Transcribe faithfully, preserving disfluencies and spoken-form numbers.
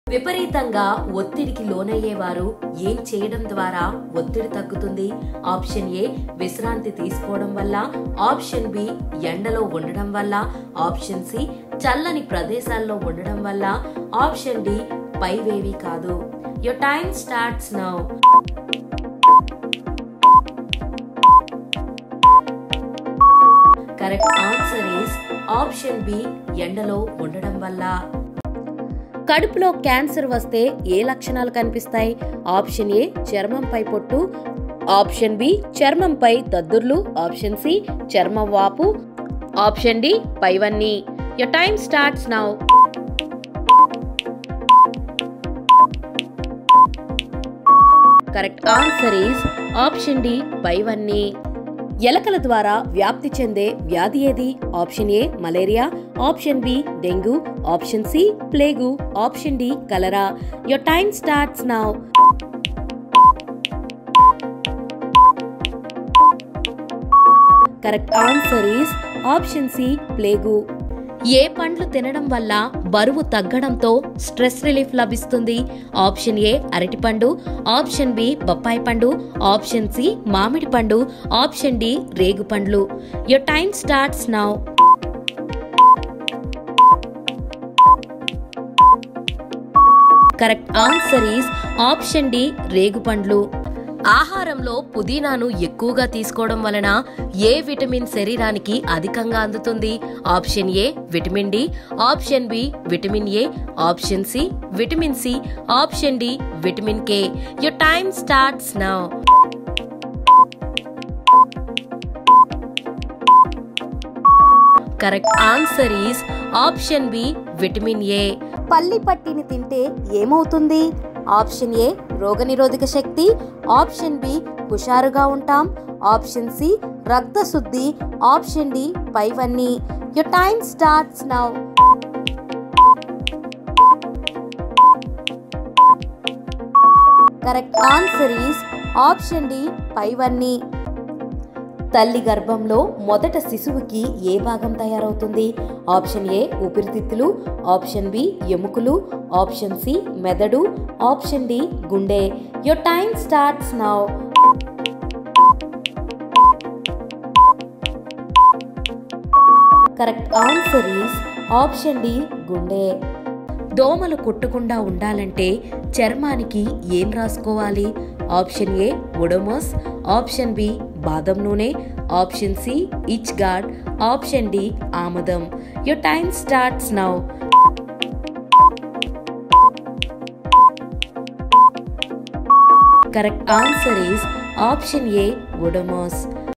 విపరీతంగా ఒత్తిడికి లోనయ్యేవారు ఏం చేయడం ద్వారా ఒత్తిడి తగ్గుతుంది? ఆప్షన్ ఏ విశ్రాంతి తీసుకోవడం వల్ల, ఆప్షన్ బి ఎండలో ఉండడం వల్ల, ఆప్షన్ సి చల్లని ప్రదేశాల్లో ఉండడం వల్ల, ఆప్షన్ డి పైవేవి కాదు. Your time starts now. Correct answer is option B ఎండలో ఉండడం వల్ల. కడుపులో క్యాన్సర్ వస్తే ఏ లక్షణాలు కనిపిస్తాయి? ఆప్షన్ ఏ చర్మంపై పొట్టు, ఆప్షన్ బి చర్మంపై దద్దుర్లు, ఆప్షన్ సి చర్మం వాపు, ఆప్షన్ డి పైవన్నీ. Your time starts now. Correct answer is option D పైవన్నీ. ఎలకల ద్వారా వ్యాప్తి చెందే వ్యాధి ఏది? Option A malaria, option B dengue, option C plague, option D cholera. Your time starts now. Correct answer is option C plague. ఏ పండ్లు తినడం వల్ల బరువు తగ్గడంతో స్ట్రెస్ రిలీఫ్ లభిస్తుంది? ఆప్షన్ ఏ అరటిపండు, ఆప్షన్ బి బొప్పాయి పండు, ఆప్షన్ సి మామిడి పండు, ఆప్షన్ డి రేగు పండ్లు. Your time starts now. Correct answer is option D రేగు పండ్లు. ఆహారంలో పుదీనాను ఎక్కువగా తీసుకోవడం వలన ఏ విటమిన్ శరీరానికి అధికంగా అందుతుంది? Option A vitamin D, option B vitamin A, option C vitamin C, option D vitamin K. Your time starts now. Correct answer is option B vitamin A. పల్లి పట్టిని తింటే ఏమవుతుంది? ఆప్షన్ ఏ రోగనిరోధక శక్తి, ఆప్షన్ బి హుషారుగా ఉంటాం, option C రక్త శుద్ధి, option D పైవన్నీ. Your time starts now. Correct answer is option D పైవన్నీ. తల్లి గర్భంలో మొదట శిశువుకి ఏ భాగం తయారవుతుంది? ఆప్షన్ ఏ ఊపిరితిత్తులు, ఆప్షన్ బి ఎముకలు, ఆప్షన్ సి మెదడు, ఆప్షన్ డి గుండె. Your time starts now. Correct answer is option D గుండె. దోమలు కుట్టకుండా ఉండాలంటే చర్మానికి ఏం రాసుకోవాలి? Option A Odomos, option B బాదం నూనె, option C itch guard, option D ఆముదం. Your time starts now. Correct answer is option A ఒడోమోస్.